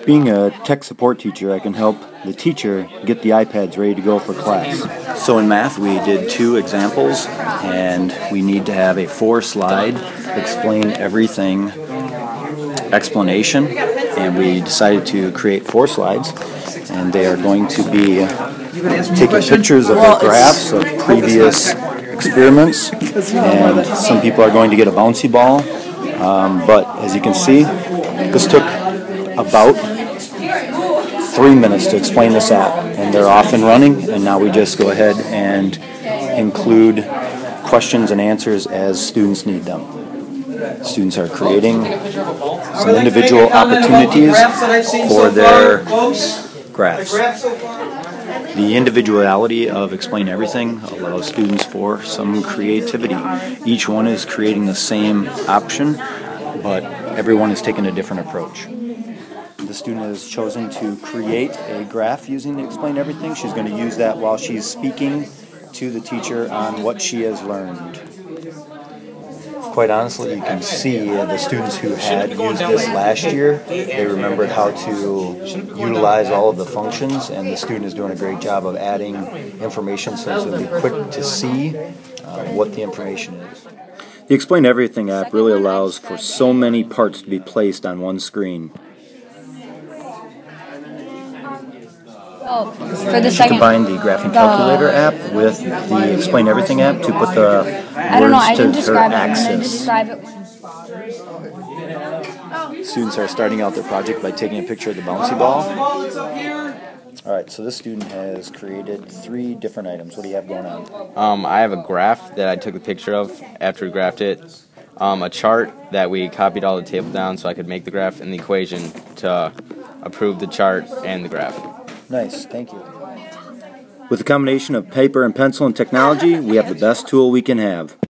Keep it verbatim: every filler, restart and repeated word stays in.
Being a tech support teacher, I can help the teacher get the iPads ready to go for class. So in math, we did two examples, and we need to have a four-slide explain everything explanation, and we decided to create four slides, and they are going to be taking pictures of the graphs of previous experiments, and some people are going to get a bouncy ball, um, but as you can see, this took about three minutes to explain this app, and they're off and running, and now we just go ahead and include questions and answers as students need them. Students are creating some individual opportunities for their graphs. The individuality of Explain Everything allows students for some creativity. Each one is creating the same option, but everyone is taking a different approach. The student has chosen to create a graph using Explain Everything. She's going to use that while she's speaking to the teacher on what she has learned. Quite honestly, you can see the students who had used this last year, they remembered how to utilize all of the functions, and the student is doing a great job of adding information so it'll be quick to see uh, what the information is. The Explain Everything app really allows for so many parts to be placed on one screen. Oh, for the second. Combine the Graphing Calculator app with the Explain Everything app to put the I don't know, I words didn't to her describe it. I'm going to axis. describe it. Students are starting out their project by taking a picture of the bouncy ball. Alright, so this student has created three different items. What do you have going on? Um, I have a graph that I took a picture of after we graphed it, um, a chart that we copied all the table down so I could make the graph, and the equation to approve the chart and the graph. Nice, thank you. With a combination of paper and pencil and technology, we have the best tool we can have.